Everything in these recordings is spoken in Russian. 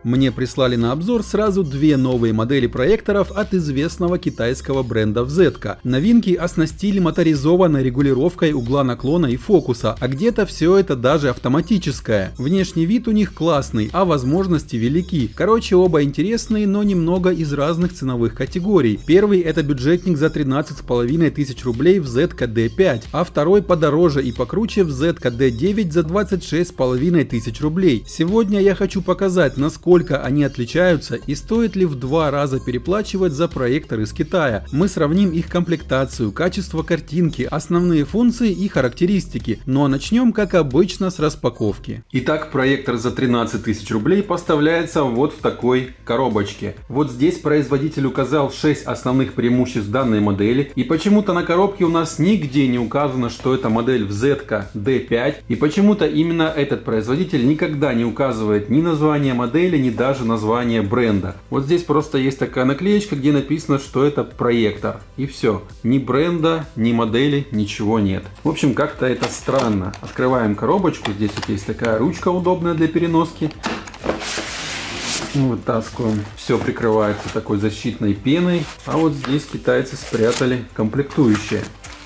Мне прислали на обзор сразу две новые модели проекторов от известного китайского бренда Vzedka. Новинки оснастили моторизованной регулировкой угла наклона и фокуса, а где-то все это даже автоматическое. Внешний вид у них классный, а возможности велики. Короче, оба интересные, но немного из разных ценовых категорий. Первый — это бюджетник за 13,5 тысяч рублей Vzedka D5, а второй подороже и покруче Vzedka D9 за 26,5 тысяч рублей. Сегодня я хочу показать, насколько они отличаются и стоит ли в 2 раза переплачивать за проектор из Китая. Мы сравним их комплектацию, качество картинки, основные функции и характеристики. Ну а начнем, как обычно, с распаковки. Итак, проектор за 13 тысяч рублей поставляется вот в такой коробочке. Вот здесь производитель указал 6 основных преимуществ данной модели, и почему-то на коробке у нас нигде не указано, что это модель Vzedka D5, и почему-то именно этот производитель никогда не указывает ни название модели, ни даже название бренда. Вот здесь просто есть такая наклеечка, где написано, что это проектор. И все. Ни бренда, ни модели, ничего нет. В общем, как-то это странно. Открываем коробочку. Здесь вот есть такая ручка удобная для переноски. Вытаскиваем. Все прикрывается такой защитной пеной. А вот здесь китайцы спрятали комплектующие.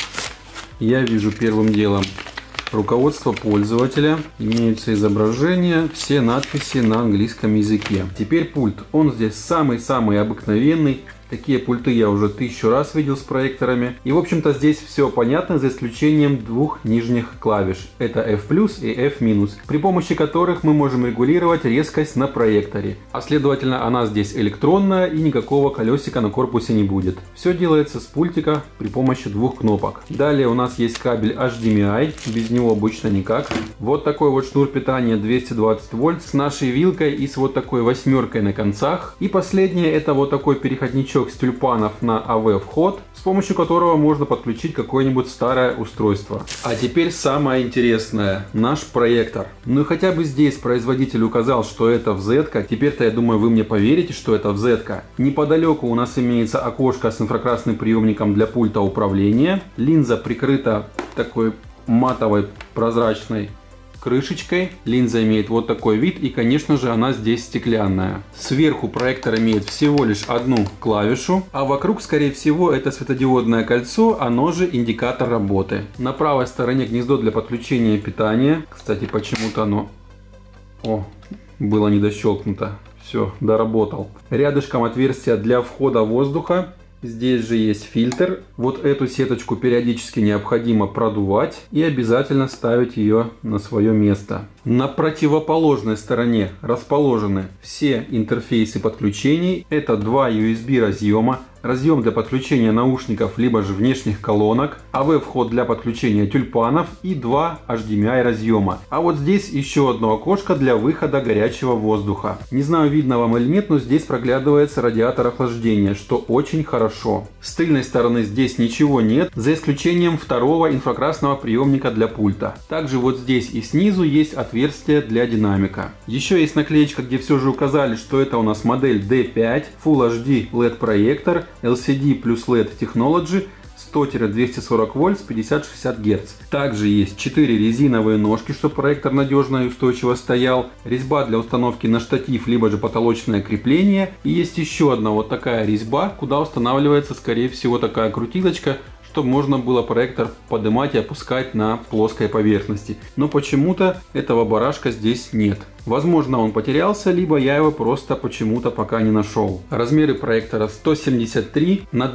Я вижу первым делом руководство пользователя, имеются изображения, все надписи на английском языке. Теперь пульт. Он здесь самый-самый обыкновенный. Такие пульты я уже 1000 раз видел с проекторами. И в общем-то здесь все понятно, за исключением двух нижних клавиш. Это F+ и F-, при помощи которых мы можем регулировать резкость на проекторе. А следовательно, она здесь электронная и никакого колесика на корпусе не будет. Все делается с пультика при помощи двух кнопок. Далее у нас есть кабель HDMI, без него обычно никак. Вот такой вот шнур питания 220 вольт с нашей вилкой и с вот такой восьмеркой на концах. И последнее — это вот такой переходничок с тюльпанов на AV вход, с помощью которого можно подключить какое-нибудь старое устройство. А теперь самое интересное — наш проектор. Ну и хотя бы здесь производитель указал, что это Vzedka. Теперь-то я думаю, вы мне поверите, что это Vzedka. Неподалеку у нас имеется окошко с инфракрасным приемником для пульта управления. Линза прикрыта такой матовой прозрачной крышечкой. Линза имеет вот такой вид, и конечно же она здесь стеклянная. Сверху проектор имеет всего лишь одну клавишу, а вокруг, скорее всего, это светодиодное кольцо, оно же индикатор работы. На правой стороне гнездо для подключения питания. Кстати, почему-то оно было не дощелкнуто. Все, доработал. Рядышком отверстие для входа воздуха. Здесь же есть фильтр. Вот эту сеточку периодически необходимо продувать и обязательно ставить ее на свое место. На противоположной стороне расположены все интерфейсы подключений. Это 2 USB разъема. Разъем для подключения наушников либо же внешних колонок, AV-вход для подключения тюльпанов и 2 HDMI разъема. А вот здесь еще одно окошко для выхода горячего воздуха. Не знаю, видно вам или нет, но здесь проглядывается радиатор охлаждения, что очень хорошо. С тыльной стороны здесь ничего нет, за исключением второго инфракрасного приемника для пульта. Также вот здесь и снизу есть отверстие для динамика. Еще есть наклеечка, где все же указали, что это у нас модель D5, Full HD LED проектор, LCD плюс LED Technology, 100-240 вольт с 50-60 Гц. Также есть 4 резиновые ножки, чтобы проектор надежно и устойчиво стоял, резьба для установки на штатив, либо же потолочное крепление. И есть еще одна вот такая резьба, куда устанавливается, скорее всего, такая крутилочка, чтобы можно было проектор поднимать и опускать на плоской поверхности. Но почему-то этого барашка здесь нет. Возможно, он потерялся, либо я его просто почему-то пока не нашел. Размеры проектора 173 на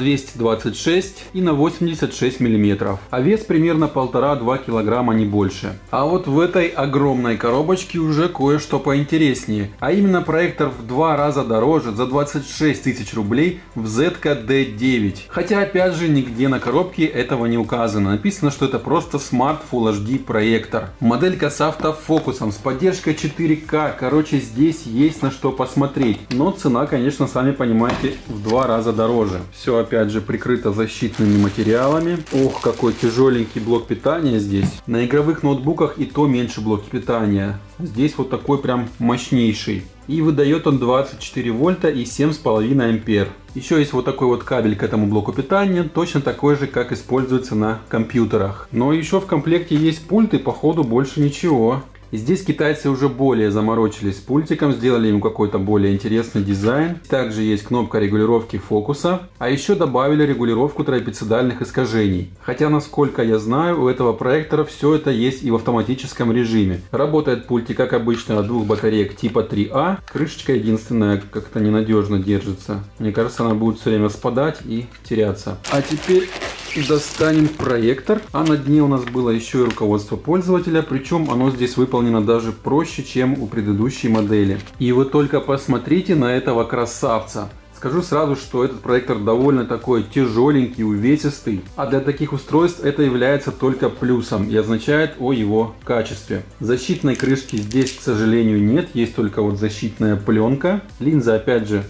226 и на 86 мм. А вес примерно 1,5-2 килограмма, не больше. А вот в этой огромной коробочке уже кое-что поинтереснее. А именно проектор в 2 раза дороже, за 26 тысяч рублей, Vzedka D9. Хотя опять же нигде на коробке этого не указано. Написано, что это просто Smart Full HD проектор. Моделька с автофокусом, с поддержкой 4К. Короче, здесь есть на что посмотреть. Но цена, конечно, сами понимаете, в 2 раза дороже. Все опять же прикрыто защитными материалами. Ох, какой тяжеленький блок питания здесь. На игровых ноутбуках и то меньше блоки питания. Здесь вот такой прям мощнейший. И выдает он 24 вольта и 7,5 ампер. Еще есть вот такой вот кабель к этому блоку питания, точно такой же, как используется на компьютерах. Но еще в комплекте есть пульт, и походу больше ничего. И здесь китайцы уже более заморочились с пультиком, сделали ему какой-то более интересный дизайн. Также есть кнопка регулировки фокуса, а еще добавили регулировку трапециидальных искажений. Хотя, насколько я знаю, у этого проектора все это есть и в автоматическом режиме. Работает пультик, как обычно, от двух батареек типа 3А. Крышечка единственная как-то ненадежно держится. Мне кажется, она будет все время спадать и теряться. А теперь достанем проектор, а на дне у нас было еще и руководство пользователя, причем оно здесь выполнено даже проще, чем у предыдущей модели. И вы только посмотрите на этого красавца. Скажу сразу, что этот проектор довольно такой тяжеленький, увесистый, а для таких устройств это является только плюсом и означает о его качестве. Защитной крышки здесь, к сожалению, нет, есть только вот защитная пленка. Линза, опять же,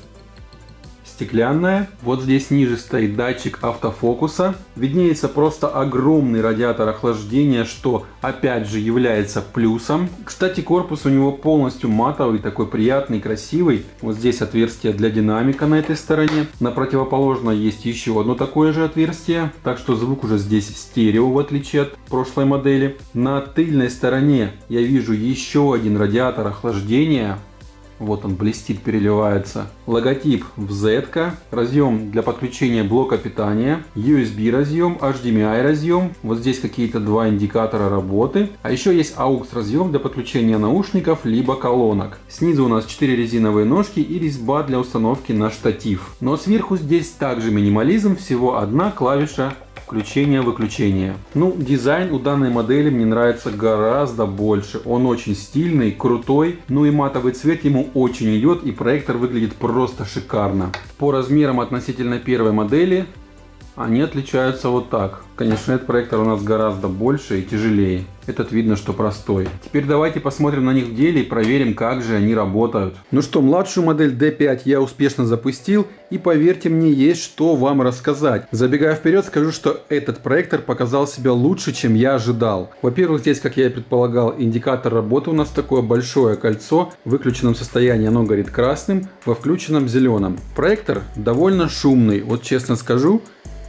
стеклянная. Вот здесь ниже стоит датчик автофокуса. Виднеется просто огромный радиатор охлаждения, что опять же является плюсом. Кстати, корпус у него полностью матовый, такой приятный, красивый. Вот здесь отверстие для динамика на этой стороне. На противоположной есть еще одно такое же отверстие. Так что звук уже здесь стерео, в отличие от прошлой модели. На тыльной стороне я вижу еще один радиатор охлаждения. Вот он блестит, переливается. Логотип в Z-ка, разъем для подключения блока питания, USB разъем, HDMI разъем. Вот здесь какие-то два индикатора работы. А еще есть AUX разъем для подключения наушников либо колонок. Снизу у нас 4 резиновые ножки и резьба для установки на штатив. Но сверху здесь также минимализм, всего одна клавиша включение-выключение. Ну, дизайн у данной модели мне нравится гораздо больше. Он очень стильный, крутой, ну и матовый цвет ему очень идет, и проектор выглядит просто шикарно. По размерам относительно первой модели они отличаются вот так. Конечно, этот проектор у нас гораздо больше и тяжелее. Этот видно, что простой. Теперь давайте посмотрим на них в деле и проверим, как же они работают. Ну что, младшую модель D5 я успешно запустил. И поверьте мне, есть что вам рассказать. Забегая вперед, скажу, что этот проектор показал себя лучше, чем я ожидал. Во-первых, здесь, как я и предполагал, индикатор работы у нас такое большое кольцо. В выключенном состоянии оно горит красным, во включенном зеленым. Проектор довольно шумный, вот честно скажу.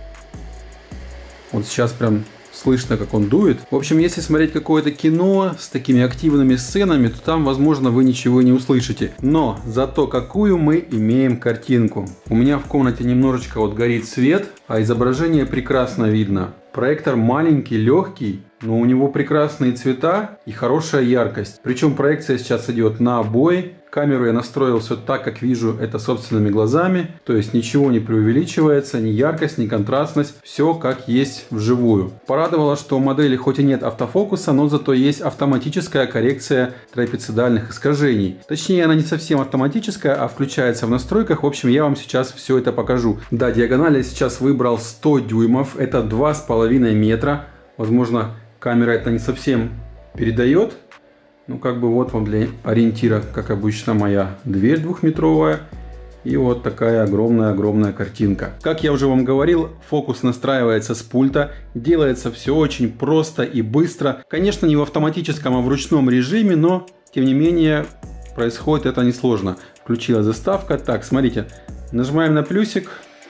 Вот сейчас прям слышно, как он дует. В общем, если смотреть какое-то кино с такими активными сценами, то там, возможно, вы ничего не услышите. Но зато какую мы имеем картинку. У меня в комнате немножечко вот горит свет, а изображение прекрасно видно. Проектор маленький, легкий, но у него прекрасные цвета и хорошая яркость. Причем проекция сейчас идет на обои. Камеру я настроил все так, как вижу это собственными глазами. То есть ничего не преувеличивается, ни яркость, ни контрастность. Все как есть вживую. Порадовало, что у модели хоть и нет автофокуса, но зато есть автоматическая коррекция трапециидальных искажений. Точнее, она не совсем автоматическая, а включается в настройках. В общем, я вам сейчас все это покажу. Да, диагональ я сейчас выбрал 100 дюймов. Это 2,5 метра. Возможно, камера это не совсем передает. Ну, как бы вот вам для ориентира, как обычно, моя дверь двухметровая. И вот такая огромная-огромная картинка. Как я уже вам говорил, фокус настраивается с пульта. Делается все очень просто и быстро. Конечно, не в автоматическом, а в ручном режиме, но, тем не менее, происходит это несложно. Включилась заставка. Так, смотрите, нажимаем на плюсик.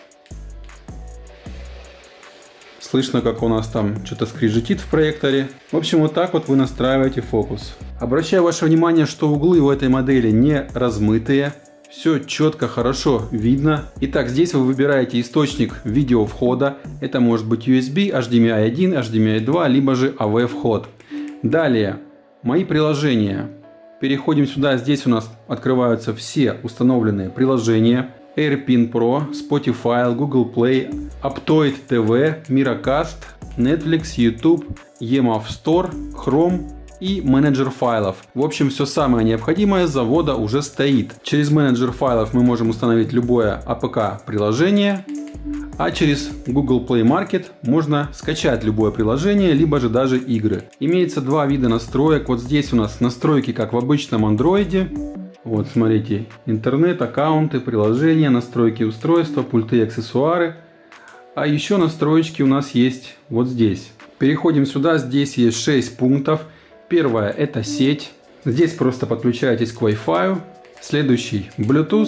Слышно, как у нас там что-то скрежетит в проекторе. В общем, вот так вот вы настраиваете фокус. Обращаю ваше внимание, что углы у этой модели не размытые. Все четко, хорошо видно. Итак, здесь вы выбираете источник видеовхода. Это может быть USB, HDMI 1, HDMI 2, либо же AV вход. Далее, мои приложения. Переходим сюда. Здесь у нас открываются все установленные приложения. AirPin Pro, Spotify, Google Play, Aptoide TV, Miracast, Netflix, YouTube, EMAF Store, Chrome и менеджер файлов. В общем, все самое необходимое с завода уже стоит. Через менеджер файлов мы можем установить любое APK приложение, а через Google Play Market можно скачать любое приложение, либо же даже игры. Имеется два вида настроек. Вот здесь у нас настройки, как в обычном Android. Вот, смотрите, интернет, аккаунты, приложения, настройки устройства, пульты и аксессуары. А еще настроечки у нас есть вот здесь. Переходим сюда, здесь есть 6 пунктов. Первое – это сеть. Здесь просто подключаетесь к Wi-Fi. Следующий – Bluetooth.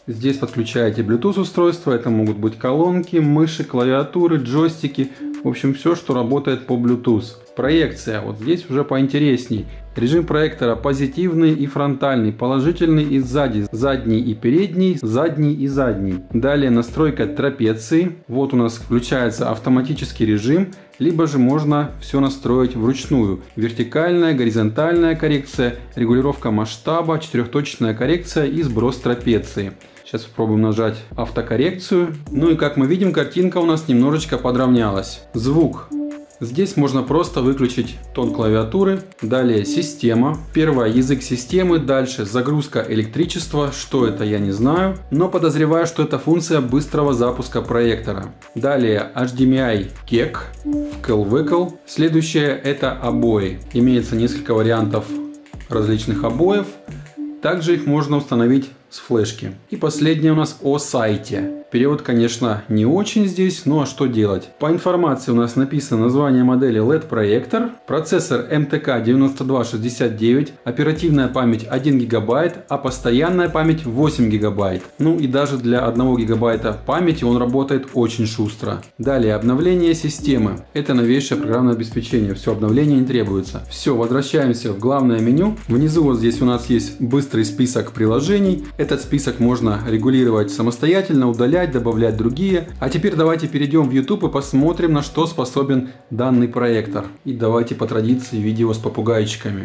Здесь подключаете Bluetooth устройства, это могут быть колонки, мыши, клавиатуры, джойстики, в общем все, что работает по Bluetooth. Проекция, вот здесь уже поинтересней. Режим проектора позитивный и фронтальный, положительный и сзади, задний и передний, задний и задний. Далее настройка трапеции, вот у нас включается автоматический режим, либо же можно все настроить вручную. Вертикальная, горизонтальная коррекция, регулировка масштаба, четырехточечная коррекция и сброс трапеции. Сейчас попробуем нажать автокоррекцию. Ну и как мы видим, картинка у нас немножечко подровнялась. Звук. Здесь можно просто выключить тон клавиатуры. Далее система. Первое, язык системы. Дальше загрузка электричества. Что это, я не знаю. Но подозреваю, что это функция быстрого запуска проектора. Далее HDMI KEC. Вкл-выкл. Следующее это обои. Имеется несколько вариантов различных обоев. Также их можно установить с флешки. И последнее у нас о сайте. Перевод, конечно, не очень здесь, ну а что делать? По информации у нас написано название модели LED проектор, процессор MTK 9269, оперативная память 1 ГБ, а постоянная память 8 ГБ. Ну и даже для 1 ГБ памяти он работает очень шустро. Далее обновление системы. Это новейшее программное обеспечение, все, обновление не требуется. Все, возвращаемся в главное меню. Внизу вот здесь у нас есть быстрый список приложений. Этот список можно регулировать самостоятельно, удалять, добавлять другие. А теперь давайте перейдем в YouTube и посмотрим, на что способен данный проектор. И давайте по традиции видео с попугайчиками.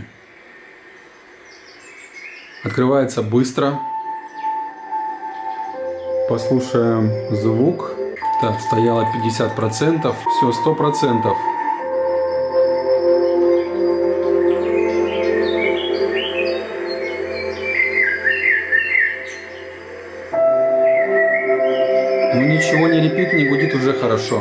Открывается быстро. Послушаем звук. Так, стояло 50%. Все, 100%. Ну ничего не репит, не гудит, уже хорошо.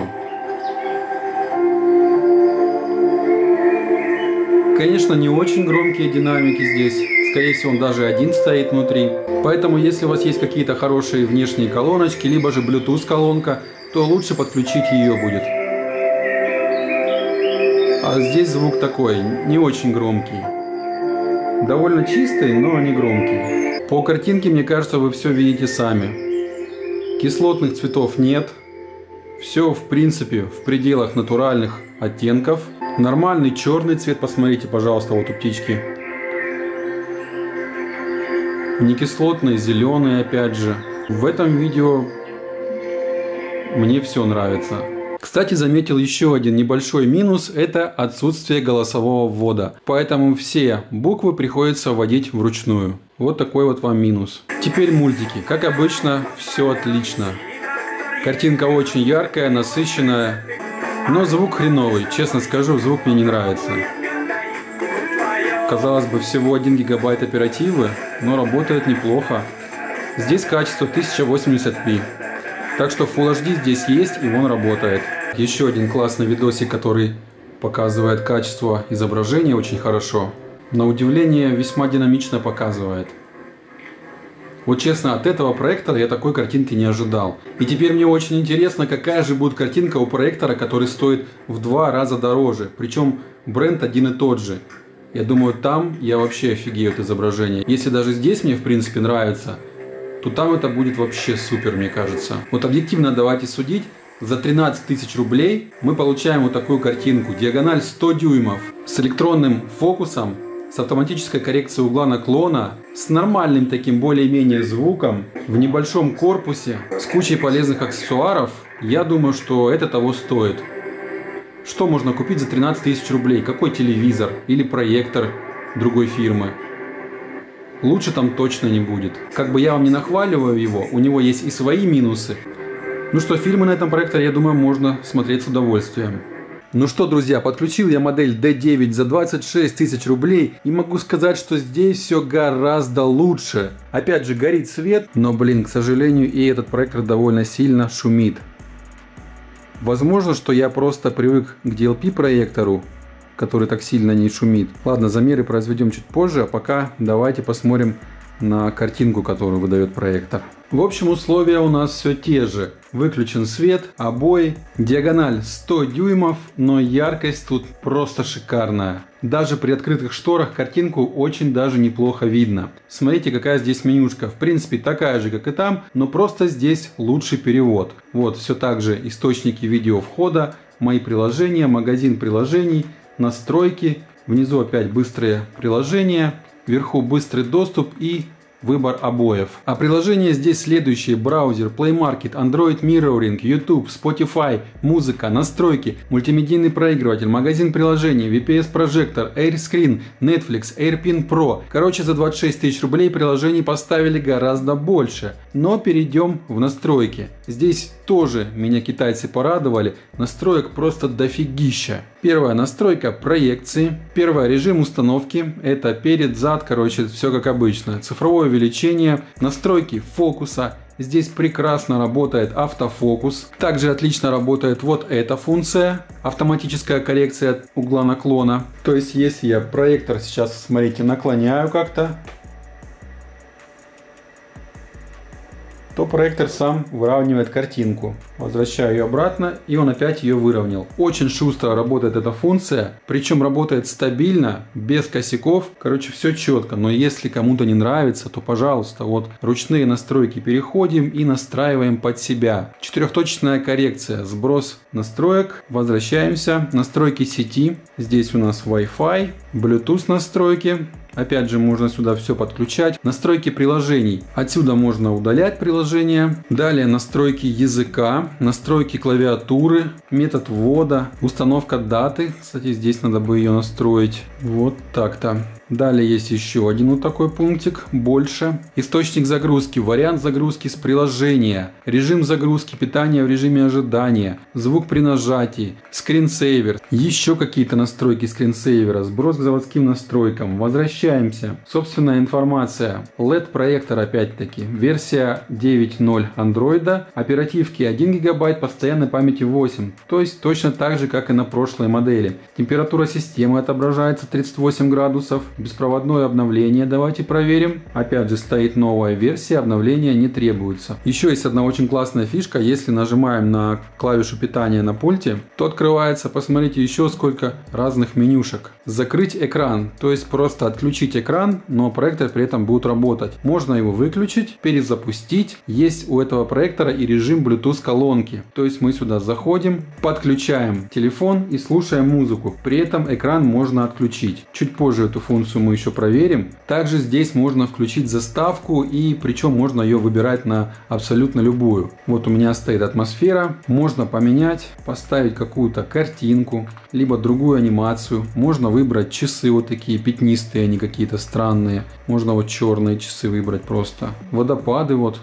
Конечно, не очень громкие динамики здесь. Скорее всего, он даже один стоит внутри. Поэтому, если у вас есть какие-то хорошие внешние колоночки, либо же Bluetooth колонка, то лучше подключить ее будет. А здесь звук такой, не очень громкий. Довольно чистый, но не громкий. По картинке, мне кажется, вы все видите сами. Кислотных цветов нет. Все, в принципе, в пределах натуральных оттенков. Нормальный черный цвет, посмотрите, пожалуйста, вот у птички. Не кислотный, зеленый, опять же. В этом видео мне все нравится. Кстати, заметил еще один небольшой минус, это отсутствие голосового ввода. Поэтому все буквы приходится вводить вручную. Вот такой вот вам минус. Теперь мультики. Как обычно, все отлично. Картинка очень яркая, насыщенная. Но звук хреновый. Честно скажу, звук мне не нравится. Казалось бы, всего 1 гигабайт оперативы, но работает неплохо. Здесь качество 1080p. Так что Full HD здесь есть, и он работает. Еще один классный видосик, который показывает качество изображения очень хорошо. На удивление, весьма динамично показывает. Вот честно, от этого проектора я такой картинки не ожидал. И теперь мне очень интересно, какая же будет картинка у проектора, который стоит в 2 раза дороже. Причем бренд один и тот же. Я думаю, там я вообще офигею от изображения. Если даже здесь мне в принципе нравится, то там это будет вообще супер, мне кажется. Вот объективно давайте судить. За 13 тысяч рублей мы получаем вот такую картинку. Диагональ 100 дюймов с электронным фокусом, с автоматической коррекцией угла наклона, с нормальным таким более-менее звуком, в небольшом корпусе, с кучей полезных аксессуаров. Я думаю, что это того стоит. Что можно купить за 13 тысяч рублей? Какой телевизор или проектор другой фирмы? Лучше там точно не будет. Как бы я вам не нахваливаю его, у него есть и свои минусы. Ну что, фильмы на этом проекторе, я думаю, можно смотреть с удовольствием. Ну что, друзья, подключил я модель D9 за 26 тысяч рублей и могу сказать, что здесь все гораздо лучше. Опять же, горит свет, но, блин, к сожалению, и этот проектор довольно сильно шумит. Возможно, что я просто привык к DLP проектору, который так сильно не шумит. Ладно, замеры произведем чуть позже, а пока давайте посмотрим на картинку, которую выдает проектор. В общем, условия у нас все те же. Выключен свет, обои, диагональ 100 дюймов, но яркость тут просто шикарная. Даже при открытых шторах картинку очень даже неплохо видно. Смотрите, какая здесь менюшка. В принципе, такая же, как и там, но просто здесь лучший перевод. Вот, все так же источники видео входа, мои приложения, магазин приложений, настройки. Внизу опять быстрые приложения, вверху быстрый доступ и выбор обоев. А приложения здесь следующие: браузер, Play Market, Android Mirroring, YouTube, Spotify, музыка, настройки, мультимедийный проигрыватель, магазин приложений, VPS прожектор, AirScreen, Netflix, AirPin Pro. Короче, за 26 тысяч рублей приложений поставили гораздо больше. Но перейдем в настройки. Здесь тоже меня китайцы порадовали. Настроек просто дофигища. Первая настройка — проекции. Первый режим установки. Это перед, зад, короче, все как обычно. Цифровое увеличение. Настройки фокуса. Здесь прекрасно работает автофокус. Также отлично работает вот эта функция. Автоматическая коррекция угла наклона. То есть, если я проектор сейчас, смотрите, наклоняю как-то, то проектор сам выравнивает картинку. Возвращаю ее обратно, и он опять ее выровнял. Очень шустро работает эта функция, причем работает стабильно, без косяков. Короче, все четко. Но если кому-то не нравится, то пожалуйста, вот ручные настройки переходим и настраиваем под себя. Четырехточечная коррекция, сброс настроек. Возвращаемся. Настройки сети. Здесь у нас Wi-Fi, Bluetooth настройки. Опять же, можно сюда все подключать. Настройки приложений. Отсюда можно удалять приложения. Далее настройки языка, настройки клавиатуры, метод ввода, установка даты. Кстати, здесь надо бы ее настроить. Вот так-то. Далее есть еще один вот такой пунктик, больше. Источник загрузки, вариант загрузки с приложения, режим загрузки, питание в режиме ожидания, звук при нажатии, скринсейвер, еще какие-то настройки скринсейвера, сброс к заводским настройкам. Возвращаемся. Собственная информация. LED проектор опять-таки, версия 9.0 Android, оперативки 1 ГБ, постоянной памяти 8, то есть точно так же, как и на прошлой модели. Температура системы отображается 38 градусов. Беспроводное обновление давайте проверим. Опять же стоит новая версия, обновления не требуется. Еще есть одна очень классная фишка. Если нажимаем на клавишу питания на пульте, то открывается, посмотрите, еще сколько разных менюшек. Закрыть экран, то есть просто отключить экран, но проектор при этом будет работать. Можно его выключить, перезапустить. Есть у этого проектора и режим Bluetooth колонки. То есть мы сюда заходим, подключаем телефон и слушаем музыку. При этом экран можно отключить. Чуть позже эту функцию мы еще проверим. Также здесь можно включить заставку, и причем можно ее выбирать на абсолютно любую. Вот у меня стоит атмосфера. Можно поменять, поставить какую-то картинку, либо другую анимацию. Можно выбрать часы вот такие пятнистые, они какие-то странные. Можно вот черные часы выбрать просто. Водопады вот.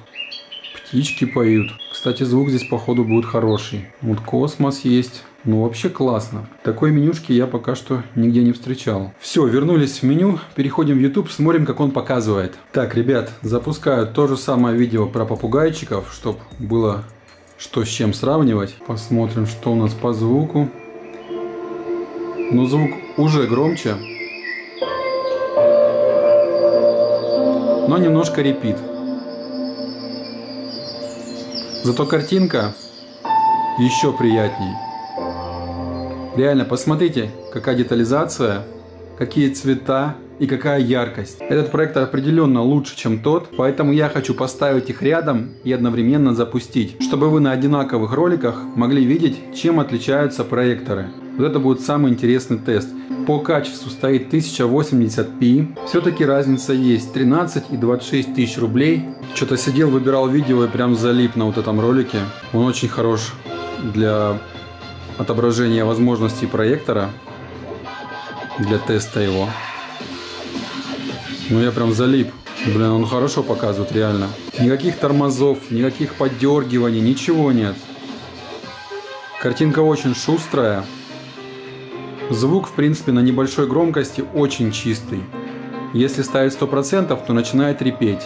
Птички поют. Кстати, звук здесь походу будет хороший. Вот космос есть. Ну вообще классно. Такой менюшки я пока что нигде не встречал. Все, вернулись в меню. Переходим в YouTube, смотрим, как он показывает. Так, ребят, запускаю то же самое видео про попугайчиков, чтобы было что с чем сравнивать. Посмотрим, что у нас по звуку. Ну, звук уже громче. Но немножко репит. Зато картинка еще приятней. Реально, посмотрите, какая детализация, какие цвета и какая яркость. Этот проектор определенно лучше, чем тот, поэтому я хочу поставить их рядом и одновременно запустить, чтобы вы на одинаковых роликах могли видеть, чем отличаются проекторы. Вот это будет самый интересный тест. По качеству стоит 1080p. Все-таки разница есть. 13 и 26 тысяч рублей. Что-то сидел, выбирал видео и прям залип на вот этом ролике. Он очень хорош для отображения возможностей проектора, для теста его. Ну я прям залип. Блин, он хорошо показывает реально. Никаких тормозов, никаких поддергиваний, ничего нет. Картинка очень шустрая. Звук, в принципе, на небольшой громкости очень чистый. Если ставить 100%, то начинает репеть.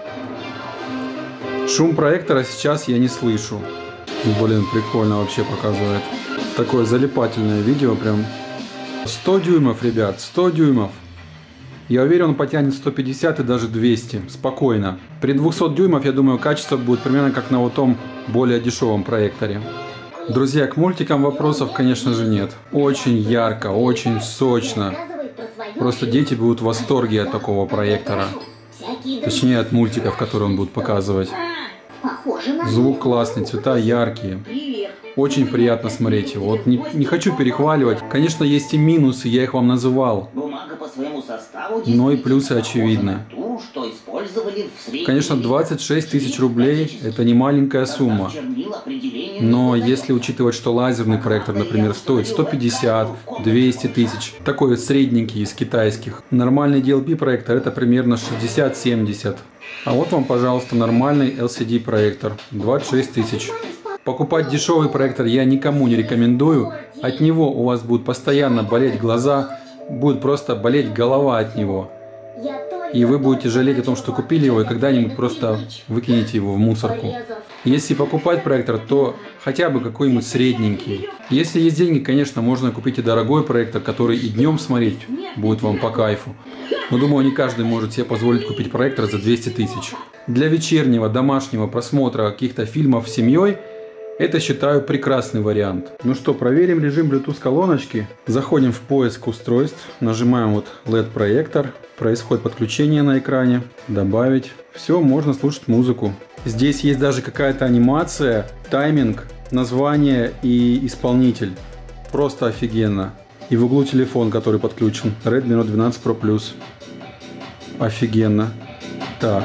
Шум проектора сейчас я не слышу. Блин, прикольно вообще показывает. Такое залипательное видео прям. 100 дюймов, ребят, 100 дюймов. Я уверен, он потянет 150 и даже 200. Спокойно. При 200 дюймов, я думаю, качество будет примерно как на вот том более дешевом проекторе. Друзья, к мультикам вопросов, конечно же, нет. Очень ярко, очень сочно. Просто дети будут в восторге от такого проектора. Точнее, от мультиков, которые он будет показывать. Звук классный, цвета яркие. Очень приятно смотреть его. Вот не хочу перехваливать. Конечно, есть и минусы, я их вам называл. Но и плюсы очевидны. Конечно, 26 тысяч рублей – это не маленькая сумма. Но если учитывать, что лазерный проектор, например, стоит 150, 200 тысяч, такой вот средненький из китайских, нормальный DLP проектор – это примерно 60-70. А вот вам, пожалуйста, нормальный LCD проектор – 26 тысяч. Покупать дешевый проектор я никому не рекомендую. От него у вас будут постоянно болеть глаза, будет просто болеть голова от него. И вы будете жалеть о том, что купили его, и когда-нибудь просто выкинете его в мусорку. Если покупать проектор, то хотя бы какой-нибудь средненький. Если есть деньги, конечно, можно купить и дорогой проектор, который и днем смотреть будет вам по кайфу. Но думаю, не каждый может себе позволить купить проектор за 200 тысяч. Для вечернего, домашнего просмотра каких-то фильмов с семьей это, считаю, прекрасный вариант. Ну что, проверим режим Bluetooth колоночки. Заходим в поиск устройств, нажимаем вот LED-проектор. Происходит подключение на экране. Добавить. Все, можно слушать музыку. Здесь есть даже какая-то анимация, тайминг, название и исполнитель. Просто офигенно. И в углу телефон, который подключен. Redmi Note 12 Pro Plus. Офигенно. Так.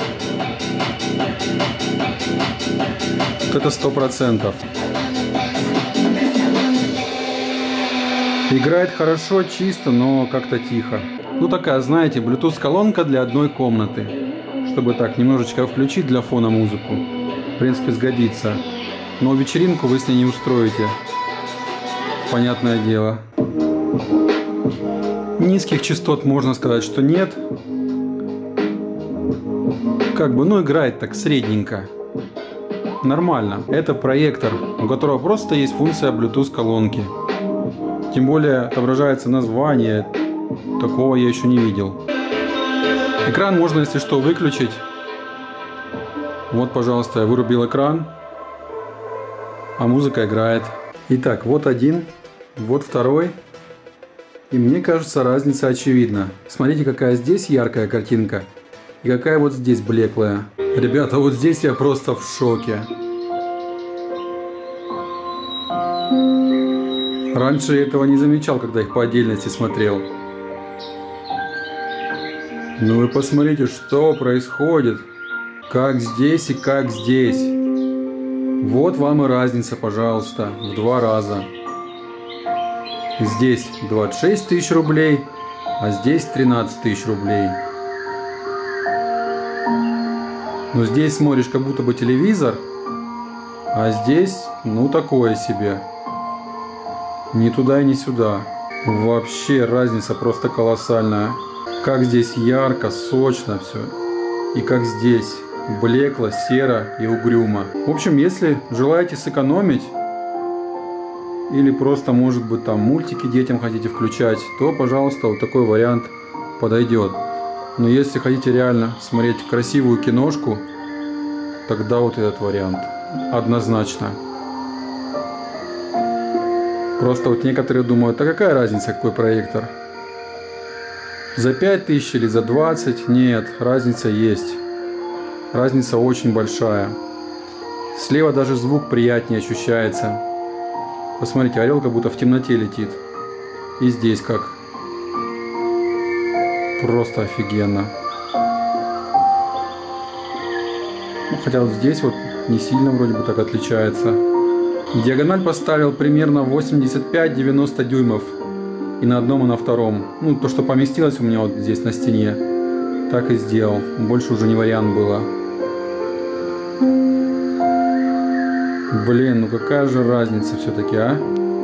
Это 100%. Играет хорошо, чисто, но как-то тихо. Ну такая, знаете, Bluetooth колонка для одной комнаты. Чтобы так немножечко включить для фона музыку. В принципе, сгодится. Но вечеринку вы с ней не устроите. Понятное дело. Низких частот можно сказать, что нет. Как бы, ну играет так средненько. Нормально. Это проектор, у которого просто есть функция Bluetooth колонки. Тем более отображается название. Такого я еще не видел. Экран можно, если что, выключить. Вот, пожалуйста, я вырубил экран. А музыка играет. Итак, вот один, вот второй. И мне кажется, разница очевидна. Смотрите, какая здесь яркая картинка. И какая вот здесь блеклая. Ребята, вот здесь я просто в шоке. Раньше я этого не замечал, когда их по отдельности смотрел. Ну вы посмотрите, что происходит. Как здесь и как здесь. Вот вам и разница, пожалуйста, в 2 раза. Здесь 26 тысяч рублей, а здесь 13 тысяч рублей. Но здесь смотришь как будто бы телевизор, а здесь, ну, такое себе. Ни туда и ни сюда. Вообще разница просто колоссальная. Как здесь ярко, сочно все. И как здесь блекло, серо и угрюмо. В общем, если желаете сэкономить, или просто, может быть, там мультики детям хотите включать, то, пожалуйста, вот такой вариант подойдет. Но если хотите реально смотреть красивую киношку, тогда вот этот вариант. Однозначно. Просто вот некоторые думают, а какая разница, какой проектор? За 5000 или за 20? Нет, разница есть. Разница очень большая. Слева даже звук приятнее ощущается. Посмотрите, орел как будто в темноте летит. И здесь как. Просто офигенно. Ну, хотя вот здесь вот не сильно вроде бы так отличается. Диагональ поставил примерно 85-90 дюймов. И на одном, и на втором. Ну, то, что поместилось у меня вот здесь на стене, так и сделал. Больше уже не вариант было. Блин, ну какая же разница все-таки, а?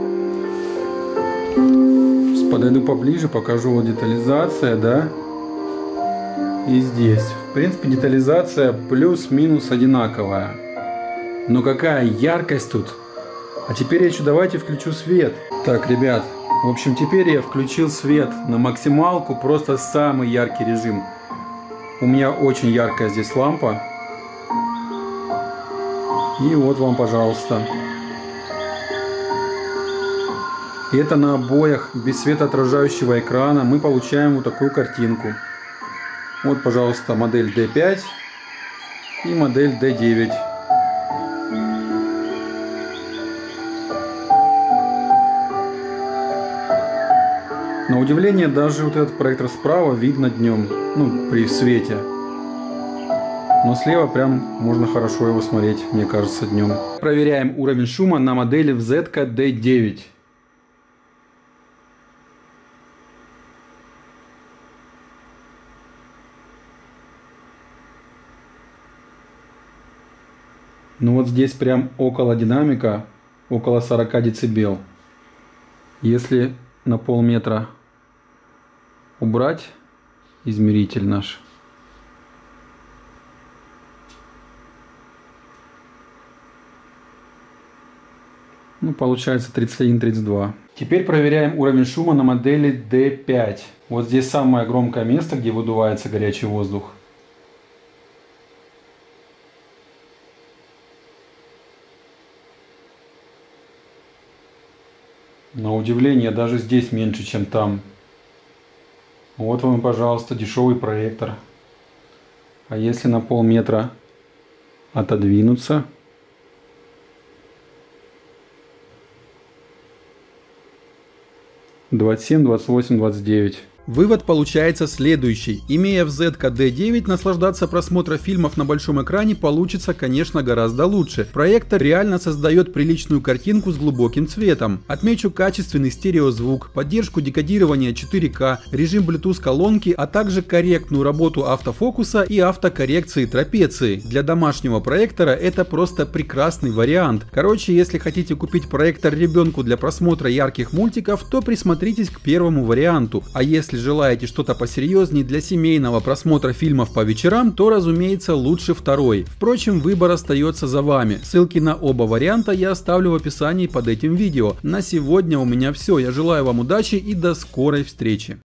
Сейчас подойду поближе, покажу вот детализация, да? И здесь. В принципе, детализация плюс-минус одинаковая. Но какая яркость тут. А теперь я еще давайте включу свет. Так, ребят, В общем, теперь я включил свет на максималку, просто самый яркий режим. У меня очень яркая здесь лампа. И вот вам, пожалуйста. И это на обоях без светоотражающего экрана мы получаем вот такую картинку. Вот, пожалуйста, модель D5 и модель D9. На удивление, даже вот этот проектор справа видно днем, ну, при свете. Но слева прям можно хорошо его смотреть, мне кажется, днем. Проверяем уровень шума на модели ZK-D9. Ну вот здесь прям около динамика, около 40 дБ. Если на полметра убрать измеритель наш, ну, получается 31-32. Теперь проверяем уровень шума на модели D5. Вот здесь самое громкое место, где выдувается горячий воздух. На удивление, даже здесь меньше, чем там. Вот вам, пожалуйста, дешевый проектор. А если на полметра отодвинуться, — 27, 28, 29. Вывод получается следующий. Имея в ZK-D9, наслаждаться просмотром фильмов на большом экране получится, конечно, гораздо лучше. Проектор реально создает приличную картинку с глубоким цветом. Отмечу качественный стереозвук, поддержку декодирования 4К, режим Bluetooth колонки, а также корректную работу автофокуса и автокоррекции трапеции. Для домашнего проектора это просто прекрасный вариант. Короче, если хотите купить проектор ребенку для просмотра ярких мультиков, то присмотритесь к первому варианту. А если желаете что-то посерьезнее для семейного просмотра фильмов по вечерам, то, разумеется, лучше второй. Впрочем, выбор остается за вами. Ссылки на оба варианта я оставлю в описании под этим видео. На сегодня у меня все. Я желаю вам удачи и до скорой встречи.